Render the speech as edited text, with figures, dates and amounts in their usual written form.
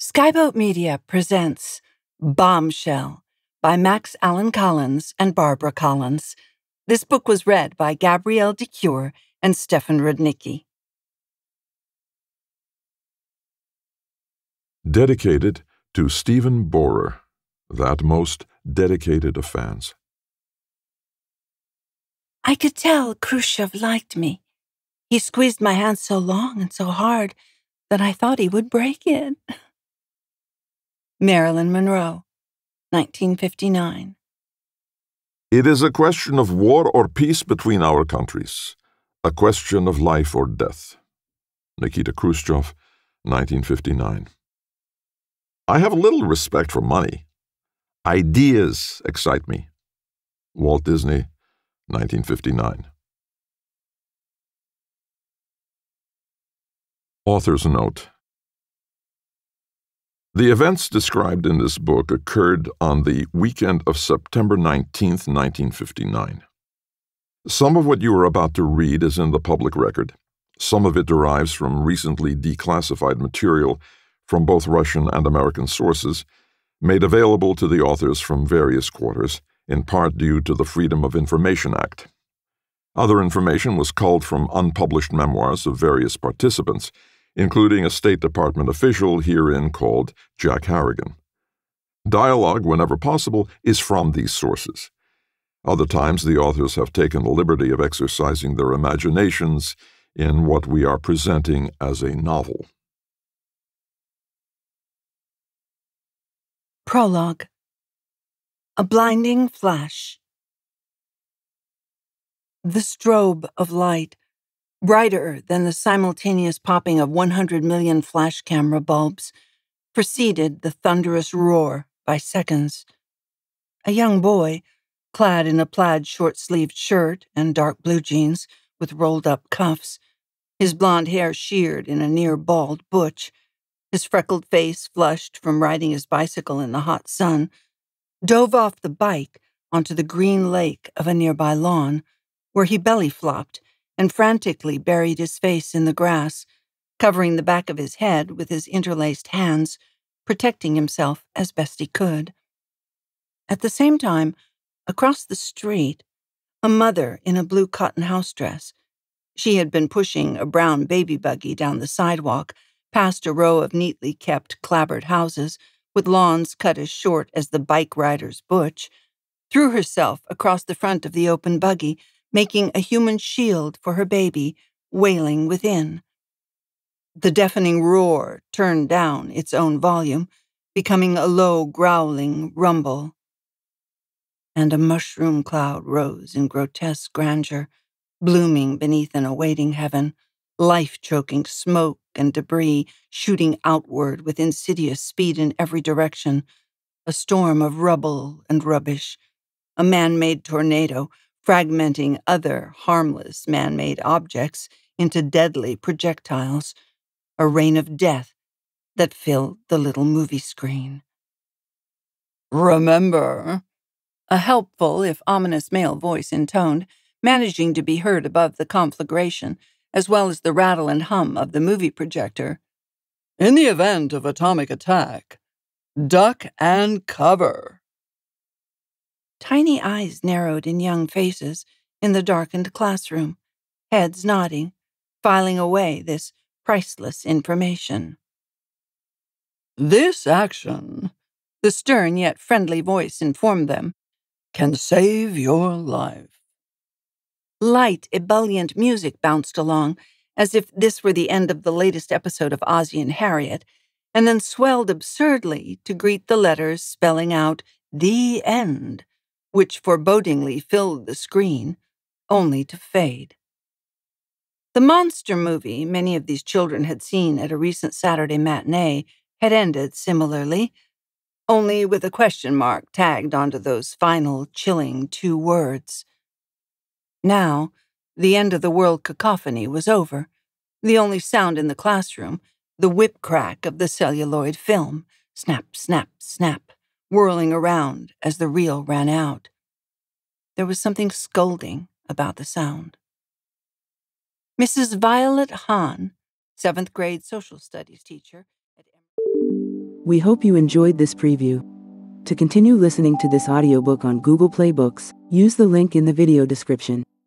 Skyboat Media presents Bombshell by Max Allan Collins and Barbara Collins. This book was read by Gabrielle de Cuir and Stefan Rudnicki. Dedicated to Stephen Borer, that most dedicated of fans. I could tell Khrushchev liked me. He squeezed my hand so long and so hard that I thought he would break it. Marilyn Monroe, 1959. It is a question of war or peace between our countries, a question of life or death. Nikita Khrushchev, 1959. I have little respect for money. Ideas excite me. Walt Disney, 1959. Author's note. The events described in this book occurred on the weekend of September 19th, 1959. Some of what you are about to read is in the public record. Some of it derives from recently declassified material from both Russian and American sources, made available to the authors from various quarters, in part due to the Freedom of Information Act. Other information was culled from unpublished memoirs of various participants, including a State Department official herein called Jack Harrigan. Dialogue, whenever possible, is from these sources. Other times, the authors have taken the liberty of exercising their imaginations in what we are presenting as a novel. Prologue. A blinding flash. The strobe of light, brighter than the simultaneous popping of 100 million flash camera bulbs, preceded the thunderous roar by seconds. A young boy, clad in a plaid short-sleeved shirt and dark blue jeans with rolled-up cuffs, his blond hair sheared in a near-bald butch, his freckled face flushed from riding his bicycle in the hot sun, dove off the bike onto the green lake of a nearby lawn, where he belly-flopped and frantically buried his face in the grass, covering the back of his head with his interlaced hands, protecting himself as best he could. At the same time, across the street, a mother in a blue cotton house dress. She had been pushing a brown baby buggy down the sidewalk, past a row of neatly kept clapboard houses, with lawns cut as short as the bike rider's butch, threw herself across the front of the open buggy, making a human shield for her baby, wailing within. The deafening roar turned down its own volume, becoming a low, growling rumble. And a mushroom cloud rose in grotesque grandeur, blooming beneath an awaiting heaven, life-choking smoke and debris shooting outward with insidious speed in every direction, a storm of rubble and rubbish, a man-made tornado fragmenting other harmless man-made objects into deadly projectiles, a rain of death that filled the little movie screen. "Remember," a helpful, if ominous male voice intoned, managing to be heard above the conflagration, as well as the rattle and hum of the movie projector. "In the event of atomic attack, duck and cover." Tiny eyes narrowed in young faces in the darkened classroom, heads nodding, filing away this priceless information. "This action," the stern yet friendly voice informed them, "can save your life." Light, ebullient music bounced along, as if this were the end of the latest episode of Ozzie and Harriet, and then swelled absurdly to greet the letters spelling out "The End," which forebodingly filled the screen, only to fade. The monster movie many of these children had seen at a recent Saturday matinee had ended similarly, only with a question mark tagged onto those final, chilling 2 words. Now, the end-of-the-world cacophony was over. The only sound in the classroom, the whip-crack of the celluloid film, snap, snap, snap, whirling around as the reel ran out. There was something scolding about the sound. Mrs. Violet Hahn, 7th grade social studies teacher at We hope you enjoyed this preview. To continue listening to this audiobook on Google Play Books, use the link in the video description.